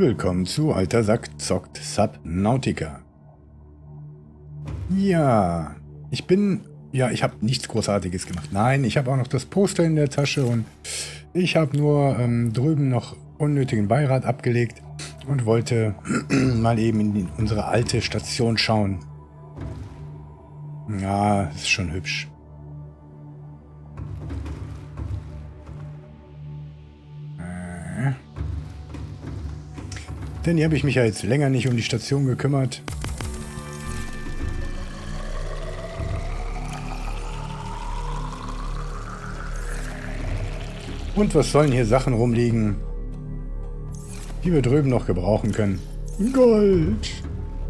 Willkommen zu Alter Sack zockt Subnautica. Ja, ich habe nichts Großartiges gemacht. Nein, ich habe auch noch das Poster in der Tasche und ich habe nur drüben noch unnötigen Beirat abgelegt und wollte mal eben in unsere alte Station schauen. Ja, ist schon hübsch. Denn hier habe ich mich ja jetzt länger nicht um die Station gekümmert. Und was sollen hier Sachen rumliegen, die wir drüben noch gebrauchen können? Gold!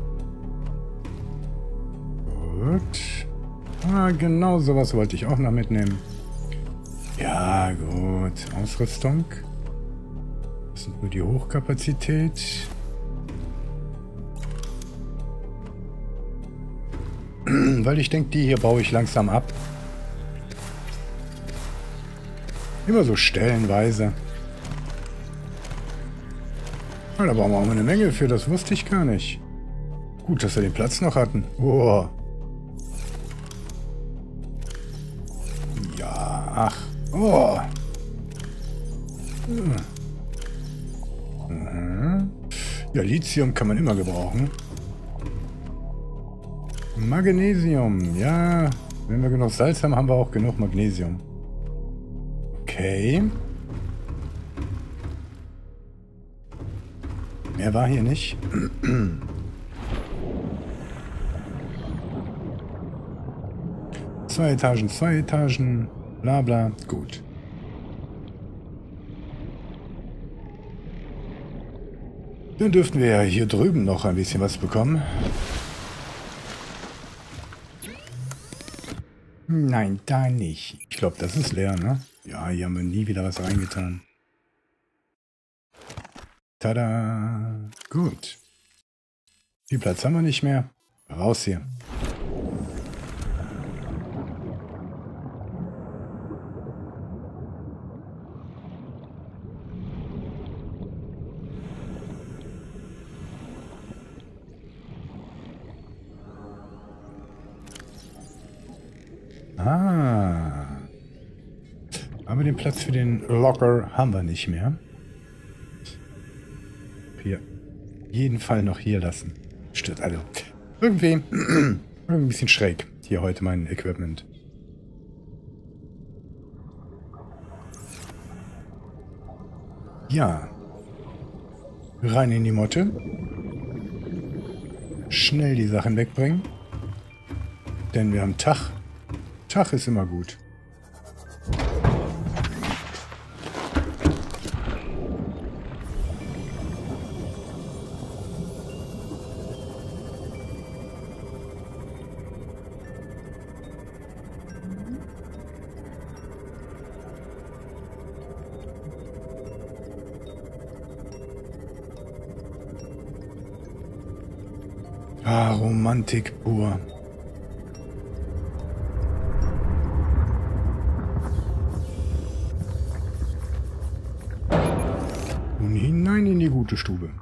Gut. Ah, genau sowas wollte ich auch noch mitnehmen. Ja, gut. Ausrüstung. Das sind nur die Hochkapazität. Weil ich denke, die hier baue ich langsam ab. Immer so stellenweise. Ja, da brauchen wir auch mal eine Menge für, das wusste ich gar nicht. Gut, dass wir den Platz noch hatten. Oh. Ja, ach. Oh. Ja, Lithium kann man immer gebrauchen. Magnesium, ja. Wenn wir genug Salz haben, haben wir auch genug Magnesium. Okay. Mehr war hier nicht. Zwei Etagen, bla bla, gut. Dann dürften wir ja hier drüben noch ein bisschen was bekommen. Nein, da nicht. Ich glaube, das ist leer, ne? Ja, hier haben wir nie wieder was reingetan. Tada! Gut. Viel Platz haben wir nicht mehr. Raus hier. Ah. Aber den Platz für den Locker haben wir nicht mehr. Hier. Jeden Fall noch hier lassen. Stört also. Irgendwie ein bisschen schräg. Hier heute mein Equipment. Ja. Rein in die Motte. Schnell die Sachen wegbringen. Denn wir haben Tag. Tag ist immer gut. Ah, Romantik pur. Und hinein in die gute Stube.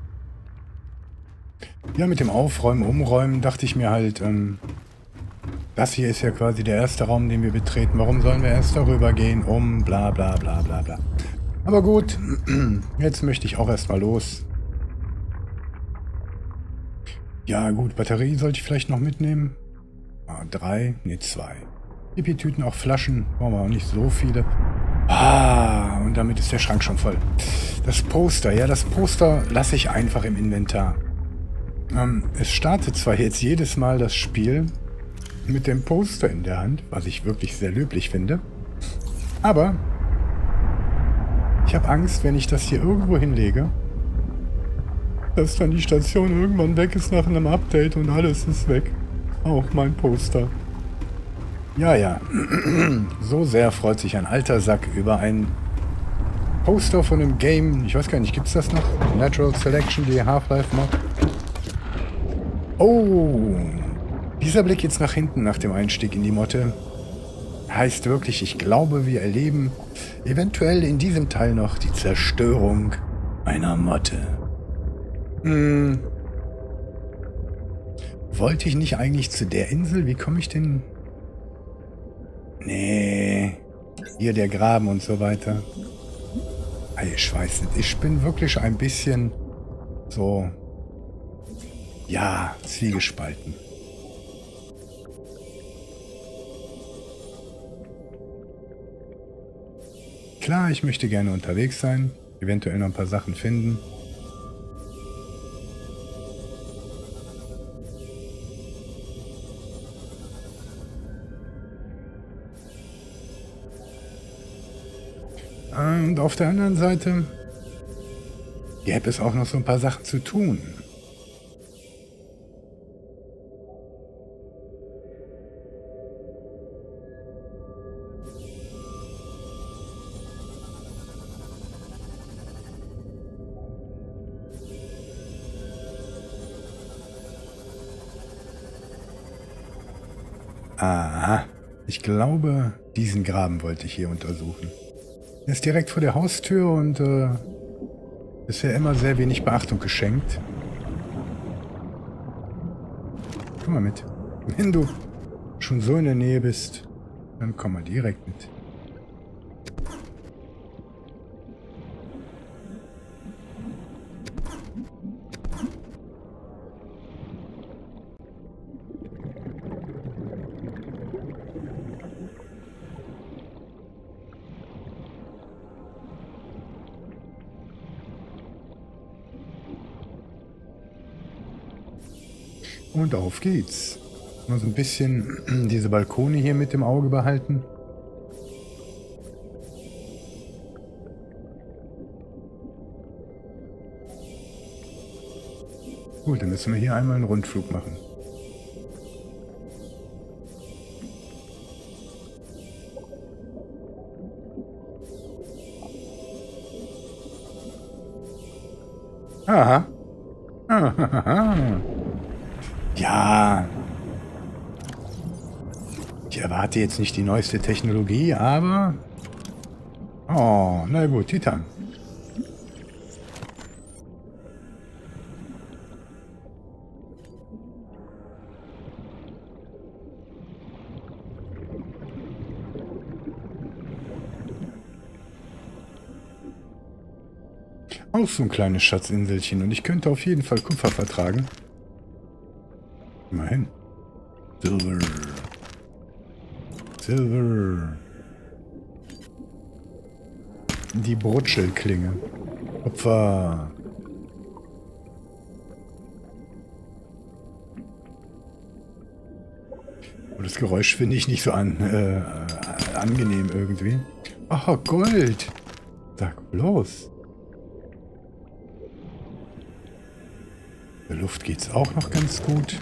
Ja, mit dem Aufräumen, Umräumen dachte ich mir halt, das hier ist ja quasi der erste Raum, den wir betreten. Warum sollen wir erst darüber gehen, bla bla bla bla bla. Aber gut, jetzt möchte ich auch erstmal los. Ja gut, Batterie sollte ich vielleicht noch mitnehmen. 3, ne 2. Pipi-Tüten, auch Flaschen, brauchen wir auch nicht so viele. Ah, und damit ist der Schrank schon voll. Das Poster, ja, das Poster lasse ich einfach im Inventar. Es startet zwar jetzt jedes Mal das Spiel mit dem Poster in der Hand, was ich wirklich sehr löblich finde, aber ich habe Angst, wenn ich das hier irgendwo hinlege, dass dann die Station irgendwann weg ist nach einem Update und alles ist weg. Auch mein Poster. Ja, ja. So sehr freut sich ein alter Sack über ein Poster von einem Game. Ich weiß gar nicht, gibt es das noch? Natural Selection, die Half-Life-Mod. Oh. Dieser Blick jetzt nach hinten nach dem Einstieg in die Motte heißt wirklich, ich glaube, wir erleben eventuell in diesem Teil noch die Zerstörung einer Motte. Hm. Wollte ich nicht eigentlich zu der Insel? Wie komme ich denn... Nee. Hier der Graben und so weiter. Ich weiß nicht. Ich bin wirklich ein bisschen so... Ja, zwiegespalten. Klar, ich möchte gerne unterwegs sein. Eventuell noch ein paar Sachen finden. Und auf der anderen Seite gäbe es auch noch so ein paar Sachen zu tun. Aha, ich glaube, diesen Graben wollte ich hier untersuchen. Er ist direkt vor der Haustür und bisher immer sehr wenig Beachtung geschenkt. Komm mal mit. Wenn du schon so in der Nähe bist, dann komm mal direkt mit. Und auf geht's. Mal so ein bisschen diese Balkone hier mit im Auge behalten. Gut, dann müssen wir hier einmal einen Rundflug machen. Aha. Aha. Ja. Ich erwarte jetzt nicht die neueste Technologie, aber... Oh, na gut, Titan. Auch so ein kleines Schatzinselchen und ich könnte auf jeden Fall Kupfer vertragen. Immerhin. Silber. Silber. Die Brutschelklinge. Kupfer. Oh, das Geräusch finde ich nicht so angenehm irgendwie. Ach, Gold. Sag bloß. Der Luft geht's auch noch ganz gut.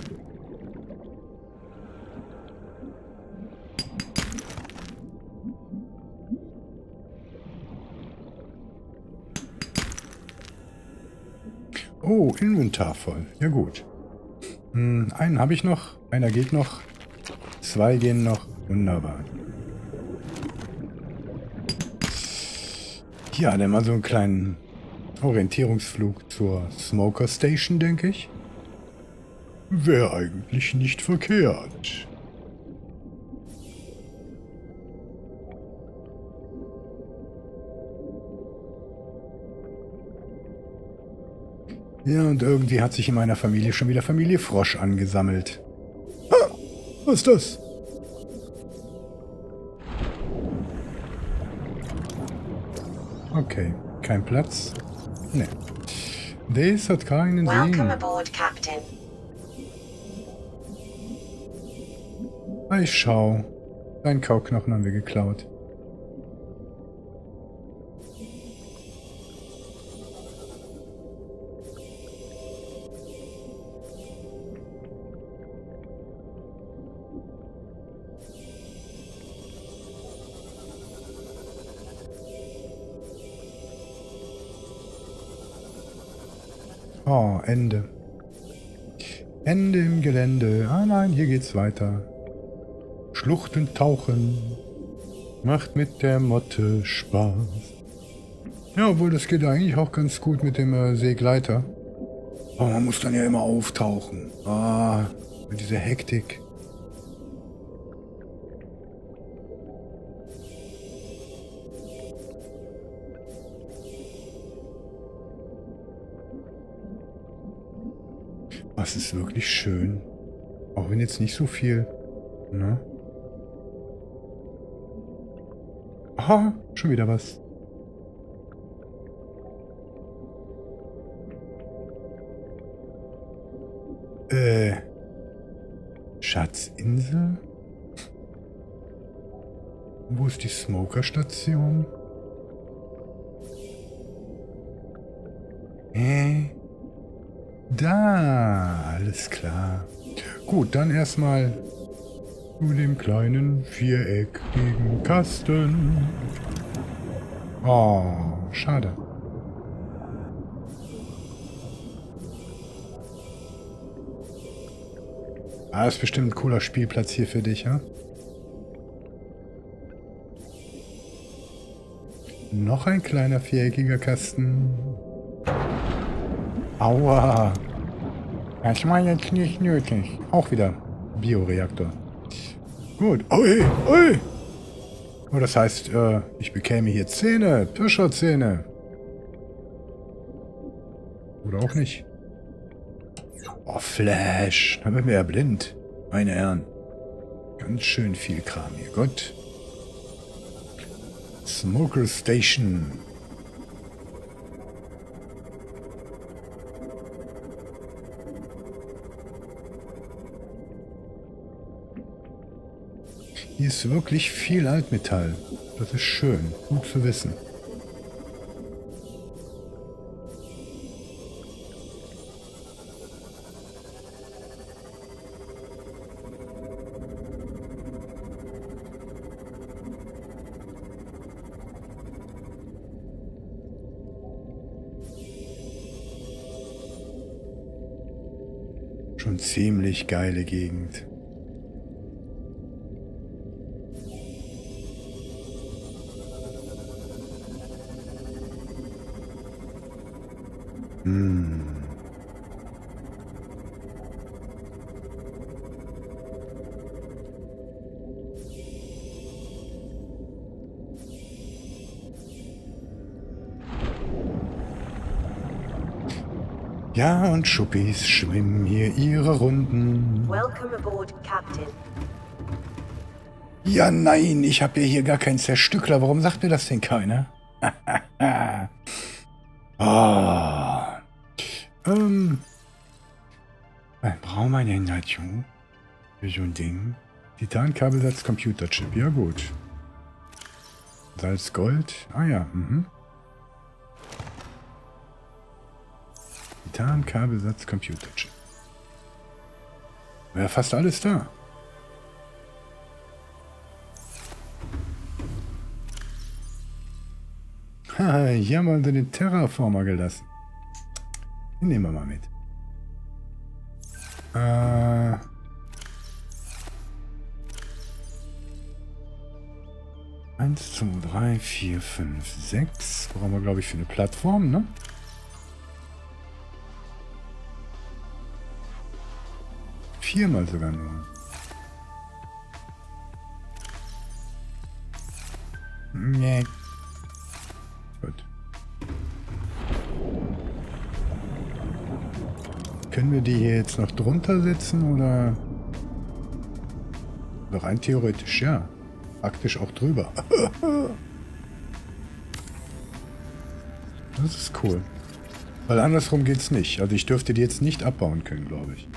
Oh, Inventar voll. Ja gut. Einen habe ich noch. Einer geht noch. 2 gehen noch. Wunderbar. Ja, dann mal so einen kleinen Orientierungsflug zur Smoker Station, denke ich. Wäre eigentlich nicht verkehrt. Ja, und irgendwie hat sich in meiner Familie schon wieder Familie Frosch angesammelt. Ah, was ist das? Okay, kein Platz. Ne. Das hat keinen Sinn. Welcome aboard, Captain. Ich schau. Deinen Kauknochen haben wir geklaut. Oh, Ende. Ende im Gelände. Ah nein, hier geht's weiter. Schluchten tauchen. Macht mit der Motte Spaß. Ja, obwohl das geht eigentlich auch ganz gut mit dem Seegleiter. Aber man muss dann ja immer auftauchen. Ah, mit dieser Hektik. Das ist wirklich schön. Auch wenn jetzt nicht so viel, ne? Aha, schon wieder was. Schatzinsel? Wo ist die Smoker-Station? Da, alles klar. Gut, dann erstmal zu dem kleinen viereckigen Kasten. Oh, schade. Ah, ist bestimmt ein cooler Spielplatz hier für dich, ja? Noch ein kleiner viereckiger Kasten. Aua. Das war jetzt nicht nötig. Auch wieder Bioreaktor. Gut. Ui, ui. Oh, das heißt, ich bekäme hier Zähne. Pischerzähne. Oder auch nicht. Oh, Flash. Da werden wir ja blind. Meine Herren. Ganz schön viel Kram hier. Gut. Smoker Station. Hier ist wirklich viel Altmetall. Das ist schön. Gut zu wissen. Schon ziemlich geile Gegend. Ja, und Schuppis schwimmen hier ihre Runden. Welcome aboard, Captain. Ja, nein, ich habe ja hier gar keinen Zerstückler. Warum sagt mir das denn keiner? Brauchen wir denn dazu? Für so ein Ding? Titankabelsatz Computerchip. Ja, gut. Salz Gold. Ah ja, Titan-Kabelsatz Computerchip. Wäre fast alles da. Haha, hier haben wir den Terraformer gelassen. Den nehmen wir mal mit. 1, 2, 3, 4, 5, 6. Brauchen wir, glaube ich, für eine Plattform, ne? Viermal sogar nur. Nee. Gut. Können wir die hier jetzt noch drunter setzen oder? Rein theoretisch, ja. Praktisch auch drüber. Das ist cool. Weil andersrum geht's nicht. Also ich dürfte die jetzt nicht abbauen können, glaube ich.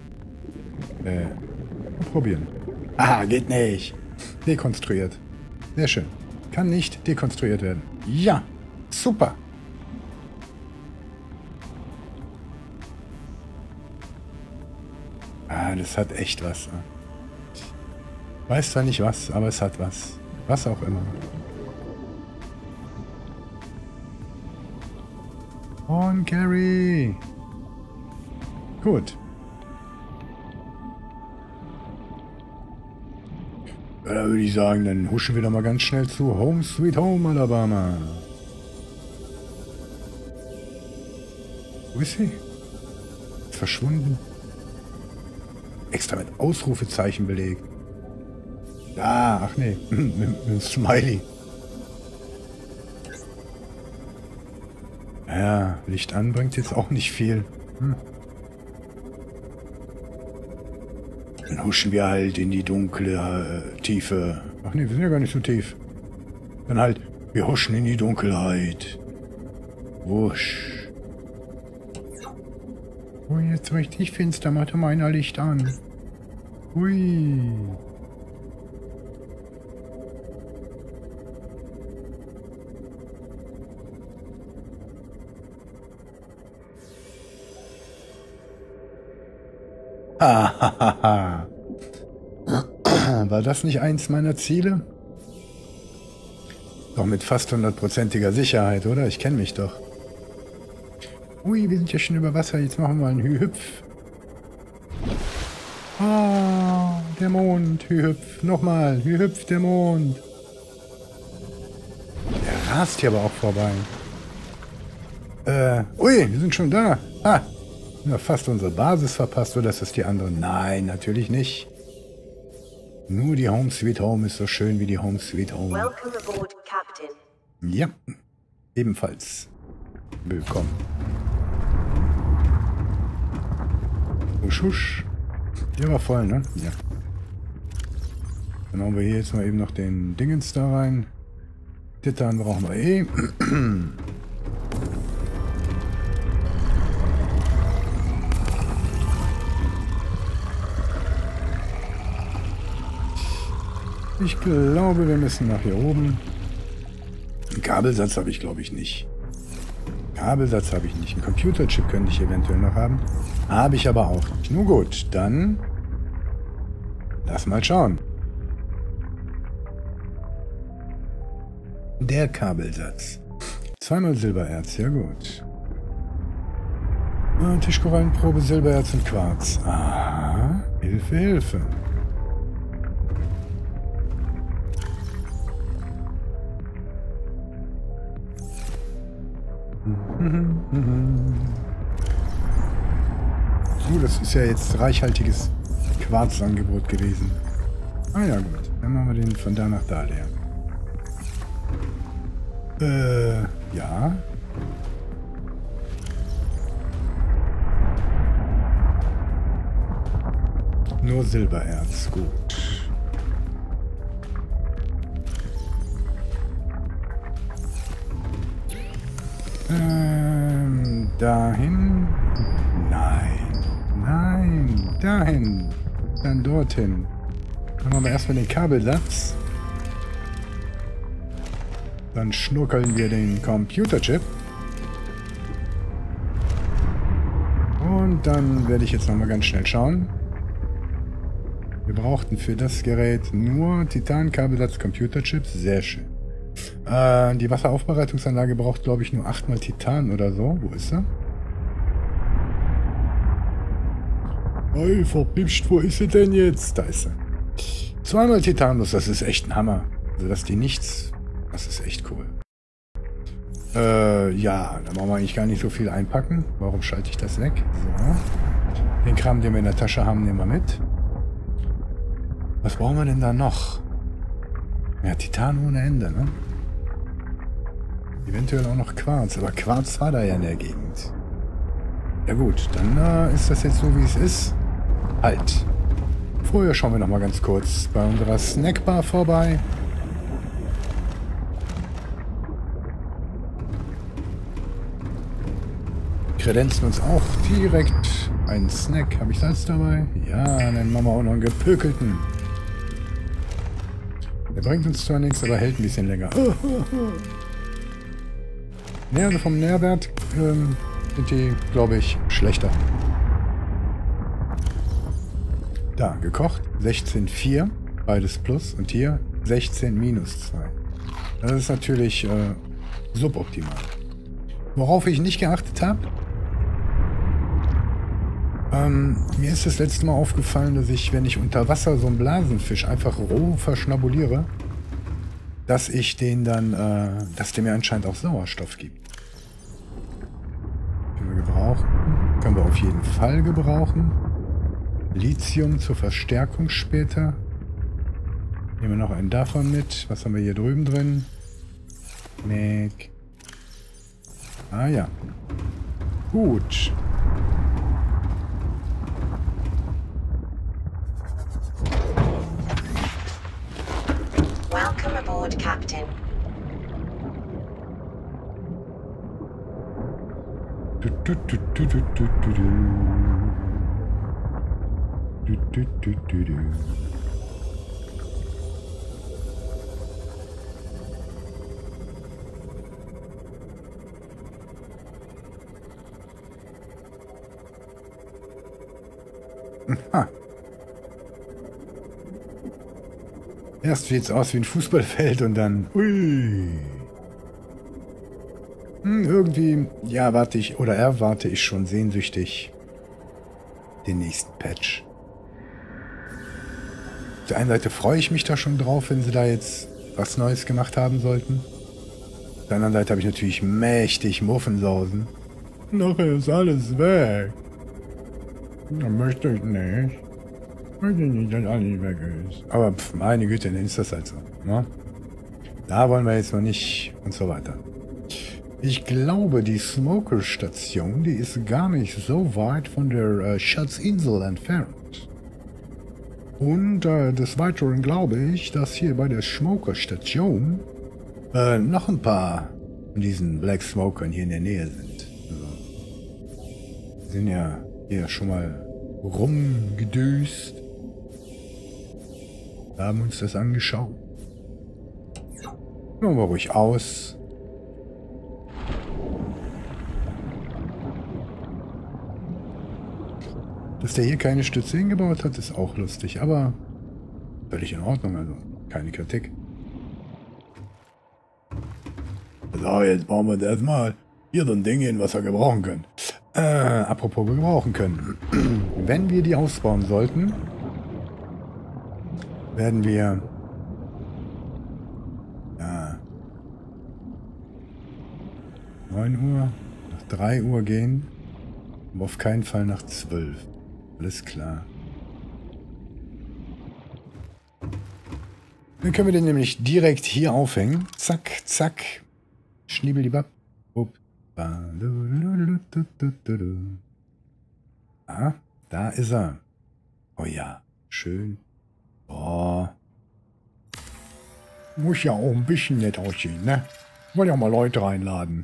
Probieren. Ah, geht nicht. Dekonstruiert. Sehr schön. Kann nicht dekonstruiert werden. Ja, super. Ah, das hat echt was. Weiß zwar nicht was, aber es hat was. Was auch immer. Und Gary. Gut. Ja, da würde ich sagen, dann huschen wir doch mal ganz schnell zu Home Sweet Home Alabama. Wo ist sie? jetzt verschwunden? Extra mit Ausrufezeichen belegt. Ah, ach nee, mit einem Smiley. Ja, Licht an bringt jetzt auch nicht viel. Dann huschen wir halt in die dunkle Tiefe. Ach nee, wir sind ja gar nicht so tief. Dann halt, wir huschen in die Dunkelheit. Wusch. Oh, jetzt richtig finster, macht meiner Licht an. Hui. Hahaha. War das nicht eins meiner Ziele? Doch mit fast 100%iger Sicherheit, oder? Ich kenne mich doch. Ui, wir sind ja schon über Wasser. Jetzt machen wir einen Hü-Hüpf. Ah, der Mond. Hü-Hüpf. Nochmal. Hü-Hüpf, der Mond. Der rast hier aber auch vorbei. Ui, wir sind schon da. Ah. Ja, fast unsere Basis verpasst, oder ist das die andere? Nein, natürlich nicht. Nur die Home Sweet Home ist so schön wie die Home Sweet Home. Welcome aboard, Captain. Ja, ebenfalls. Willkommen. Husch, husch. Der war voll, ne? Ja. Dann hauen wir hier jetzt mal eben noch den Dingens da rein. Titan brauchen wir eh. Ich glaube, wir müssen nach hier oben. Einen Kabelsatz habe ich, glaube ich, nicht. Kabelsatz habe ich nicht. Einen Computerchip könnte ich eventuell noch haben. Habe ich aber auch nicht. Nun gut, dann lass mal schauen. Der Kabelsatz. 2-mal Silbererz, ja gut. Tischkorallenprobe, Silbererz und Quarz. Aha, Hilfe, Hilfe. Das ist ja jetzt reichhaltiges Quarzangebot gewesen. Ah ja, gut. Dann machen wir den von da nach da leer. Ja. Nur Silbererz, gut. Dahin? Nein. Nein. Dahin. Dann dorthin. Dann machen wir erstmal den Kabelsatz. Dann schnurkeln wir den Computerchip. Und dann werde ich jetzt nochmal ganz schnell schauen. Wir brauchten für das Gerät nur Titan-Kabelsatz, Computerchips. Sehr schön. Die Wasseraufbereitungsanlage braucht, glaube ich, nur 8-mal Titan oder so. Wo ist er? Hey, verpischt, wo ist sie denn jetzt? Da ist sie. 2-mal Titanus, das ist echt ein Hammer. Also, dass die nichts... Das ist echt cool. Ja, da brauchen wir eigentlich gar nicht so viel einpacken. Warum schalte ich das weg? So. Den Kram, den wir in der Tasche haben, nehmen wir mit. Was brauchen wir denn da noch? Ja, Titan ohne Ende, ne? Eventuell auch noch Quarz, aber Quarz war da ja in der Gegend. Ja gut, dann ist das jetzt so, wie es ist. Halt. Vorher schauen wir noch mal ganz kurz bei unserer Snackbar vorbei. Kredenzen uns auch direkt einen Snack. Habe ich Salz dabei? Ja, dann machen wir auch noch einen gepökelten. Der bringt uns zwar nichts, aber hält ein bisschen länger. Ja, also vom Nährwert sind die, glaube ich, schlechter. Da, gekocht. 16,4. Beides plus. Und hier 16 minus 2. Das ist natürlich suboptimal. Worauf ich nicht geachtet habe, mir ist das letzte Mal aufgefallen, dass ich, wenn ich unter Wasser so einen Blasenfisch einfach roh verschnabuliere, dass ich den dann, dass der mir anscheinend auch Sauerstoff gibt. Können wir gebrauchen. können wir auf jeden Fall gebrauchen. Lithium zur Verstärkung später. Nehmen wir noch einen davon mit. Was haben wir hier drüben drin? Mac. Ah ja. Gut. Welcome aboard, Captain. Ha. Erst sieht es aus wie ein Fußballfeld und dann... Ui. Irgendwie, ja, erwarte ich schon sehnsüchtig den nächsten Patch. Auf der einen Seite freue ich mich da schon drauf, wenn sie da jetzt was Neues gemacht haben sollten. Auf der anderen Seite habe ich natürlich mächtig Muffensausen. Nachher ist alles weg. Dann möchte ich nicht. Ich möchte nicht, dass alles weg ist. Aber meine Güte, dann ist das halt so. Ne? Da wollen wir jetzt noch nicht und so weiter. Ich glaube, die Smoker-Station, die ist gar nicht so weit von der Schatzinsel entfernt. Und des Weiteren glaube ich, dass hier bei der Smoker-Station noch ein paar von diesen Black Smokern hier in der Nähe sind. Also, wir sind ja hier schon mal rumgedüst. Wir haben uns das angeschaut. Machen wir ruhig aus. Dass der hier keine Stütze hingebaut hat, ist auch lustig, aber völlig in Ordnung, also keine Kritik. So, jetzt bauen wir erstmal hier so ein Ding hin, was wir gebrauchen können. Apropos gebrauchen können. Wenn wir die ausbauen sollten, werden wir 9 Uhr, nach 3 Uhr gehen, aber auf keinen Fall nach 12. Alles klar. Dann können wir den nämlich direkt hier aufhängen. Zack, zack. Schniebelibab. Ah, da ist er. Oh ja, schön. Oh. Muss ja auch ein bisschen nett aussehen, ne? Wollen ja mal Leute reinladen.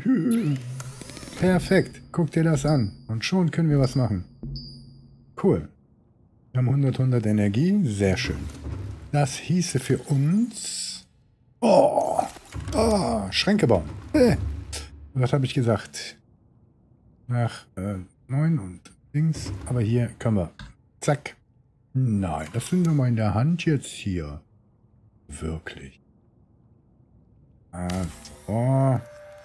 Perfekt. Guck dir das an. Und schon können wir was machen. Cool. Wir haben 100 Energie. Sehr schön. Das hieße für uns... Oh! Oh! Schränke bauen. Was habe ich gesagt? Nach 9 und links. Aber hier können wir... Zack. Nein, das sind wir mal in der Hand jetzt hier. Wirklich. Also...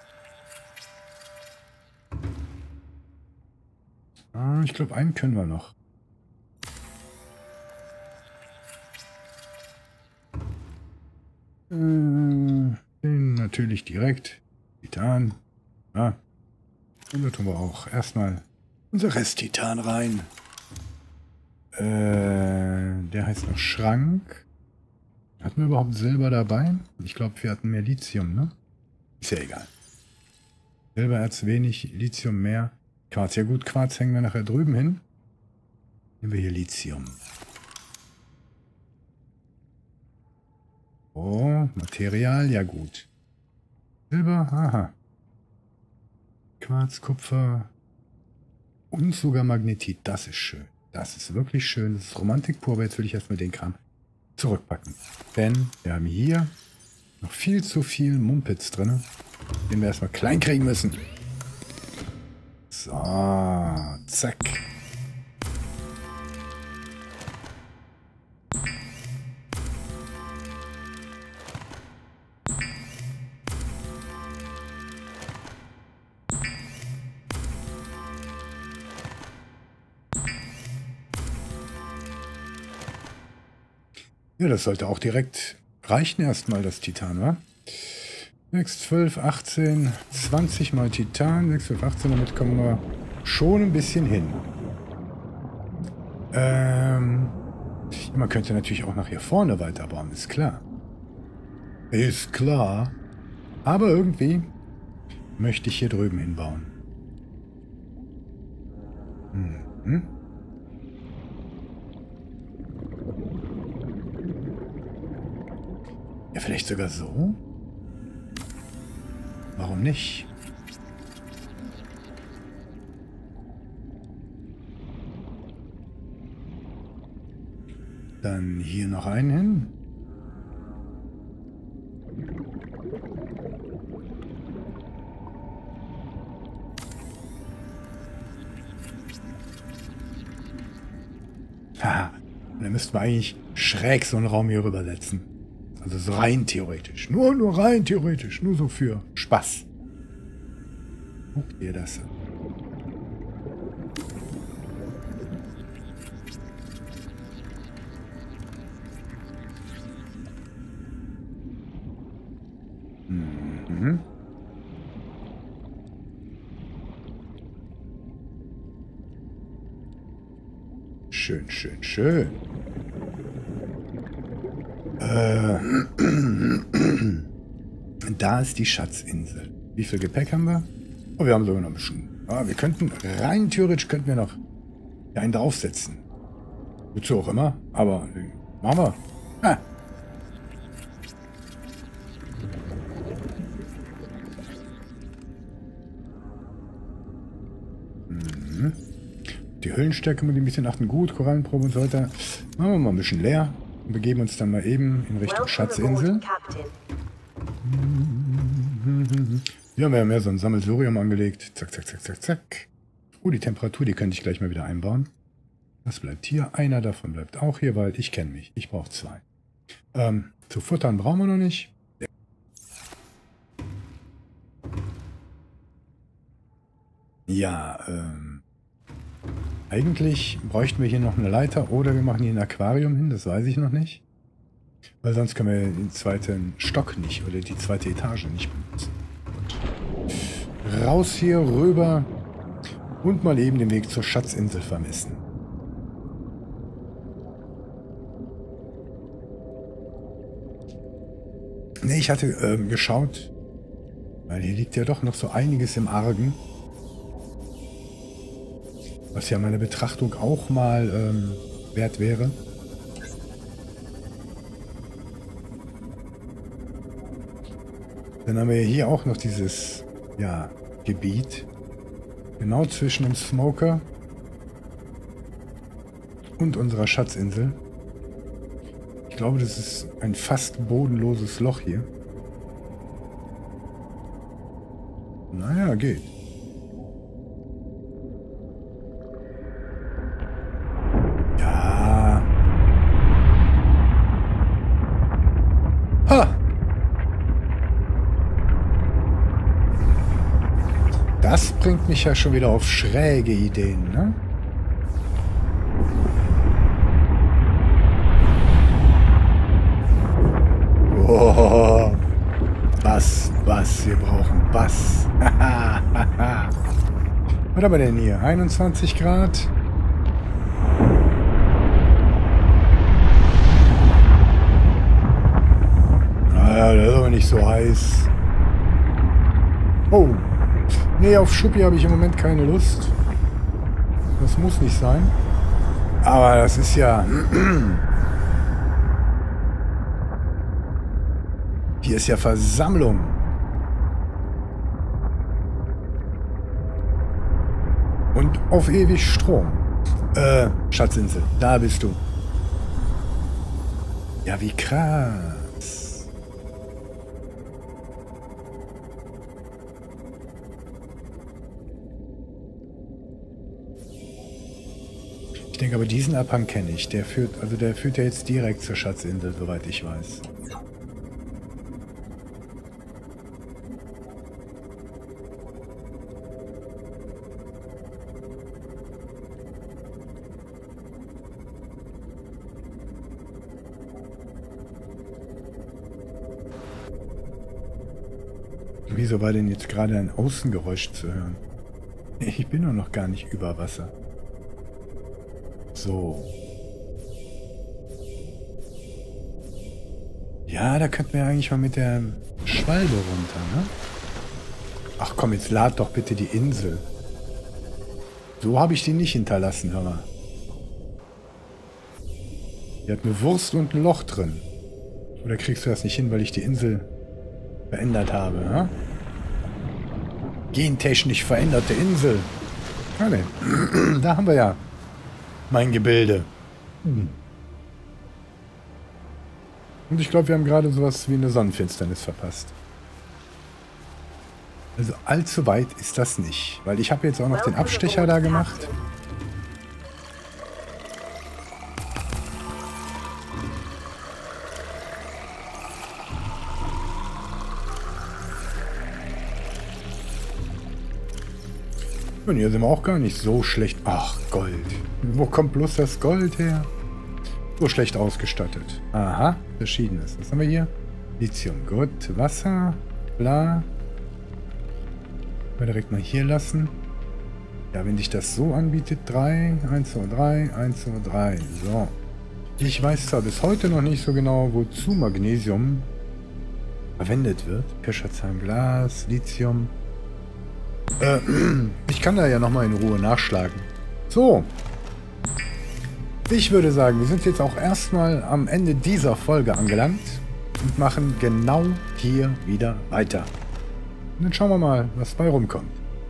ich glaube, einen können wir noch. Den natürlich direkt. Titan. Ja. Und da tun wir auch erstmal unser Rest-Titan rein. Der heißt noch Schrank. Hatten wir überhaupt Silber dabei? Ich glaube, wir hatten mehr Lithium, ne? Ist ja egal. Silbererz wenig, Lithium mehr. Quarz, ja gut, Quarz hängen wir nachher drüben hin. Nehmen wir hier Lithium. Oh, Material, ja gut. Silber, aha. Quarz, Kupfer und sogar Magnetit, das ist schön. Das ist wirklich schön, das ist Romantik pur, aber jetzt will ich erstmal den Kram zurückpacken. Denn wir haben hier noch viel zu viel Mumpitz drin, den wir erstmal klein kriegen müssen. So, zack. Ja, das sollte auch direkt reichen erstmal, das Titan, wa? 6, 12, 18, 20 mal Titan. 6, 12, 18, damit kommen wir schon ein bisschen hin. Man könnte natürlich auch nach hier vorne weiterbauen, ist klar. Ist klar. Aber irgendwie möchte ich hier drüben hinbauen. Mhm. Ja, vielleicht sogar so? Warum nicht? Dann hier noch einen hin. Haha, dann müssten wir eigentlich schräg so einen Raum hier rübersetzen. Also so rein theoretisch. Nur rein theoretisch. Nur so für Spaß. Guckt ihr das an? Mhm. Schön, schön, schön. Da ist die Schatzinsel. Wie viel Gepäck haben wir? Oh, wir haben sogar noch ein bisschen. Ah, wir könnten, rein theoretisch könnten wir noch einen draufsetzen. Wozu auch immer, aber machen wir. Ah. Mhm. Die Hüllenstärke muss ein bisschen achten. Gut, Korallenprobe und so weiter. Machen wir mal ein bisschen leer und begeben uns dann mal eben in Richtung Schatzinsel. Ja, wir haben ja so ein Sammelsurium angelegt. Zack, zack, zack, zack, zack. Die Temperatur, die könnte ich gleich mal wieder einbauen. Das bleibt hier. Einer davon bleibt auch hier, weil ich kenne mich. Ich brauche 2. Zu futtern brauchen wir noch nicht. Ja, eigentlich bräuchten wir hier noch eine Leiter oder wir machen hier ein Aquarium hin, das weiß ich noch nicht. Weil sonst können wir den zweiten Stock nicht oder die zweite Etage nicht benutzen. Raus hier rüber und mal eben den Weg zur Schatzinsel vermessen. Ne, ich hatte geschaut, weil hier liegt ja doch noch so einiges im Argen. Was ja meine Betrachtung auch mal wert wäre. Dann haben wir hier auch noch dieses, ja, Gebiet. Genau zwischen dem Smoker und unserer Schatzinsel. Ich glaube, das ist ein fast bodenloses Loch hier. Naja, geht. Das bringt mich ja schon wieder auf schräge Ideen, ne? Oh, Bass, wir brauchen Bass. Was haben wir denn hier? 21 Grad? Naja, das ist aber nicht so heiß. Oh. Nee, auf Schuppi habe ich im Moment keine Lust. Das muss nicht sein. Aber das ist ja... Hier ist ja Versammlung. Und auf ewig Strom. Schatzinsel, da bist du. Ja, wie krass. Ich denke aber, diesen Abhang kenne ich. Der führt ja jetzt direkt zur Schatzinsel, soweit ich weiß. Wieso war denn jetzt gerade ein Außengeräusch zu hören? Ich bin doch noch gar nicht über Wasser. So. Ja, da könnten wir eigentlich mal mit der Schwalbe runter, ne? Ach komm, jetzt lad doch bitte die Insel. So habe ich die nicht hinterlassen, hör mal. Die hat eine Wurst und ein Loch drin. Oder kriegst du das nicht hin, weil ich die Insel verändert habe, ne? Gentechnisch veränderte Insel. Ah, ne. Da haben wir ja mein Gebilde. Und ich glaube, wir haben gerade sowas wie eine Sonnenfinsternis verpasst. Also allzu weit ist das nicht. Weil ich habe jetzt auch noch den Abstecher da gemacht. Und hier sind wir auch gar nicht so schlecht. Ach, Gold. Wo kommt bloß das Gold her? So schlecht ausgestattet. Aha, verschiedenes. Was haben wir hier? Lithium, gut. Wasser, bla. Wir direkt mal hier lassen. Ja, wenn sich das so anbietet, 3, 1, 2, 3, 1, 2, 3. So. Ich weiß zwar bis heute noch nicht so genau, wozu Magnesium verwendet wird. Pischerzahn, Glas, Lithium. Ich kann da ja nochmal in Ruhe nachschlagen. So. Ich würde sagen, wir sind jetzt auch erstmal am Ende dieser Folge angelangt und machen genau hier wieder weiter. Und dann schauen wir mal, was bei rumkommt.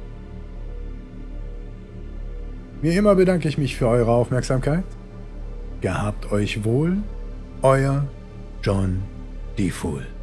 Wie immer bedanke ich mich für eure Aufmerksamkeit. Gehabt euch wohl, euer John D. Fool.